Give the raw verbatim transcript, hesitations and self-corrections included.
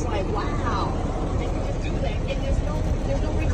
like, wow, they can just do that. And there's no, there's no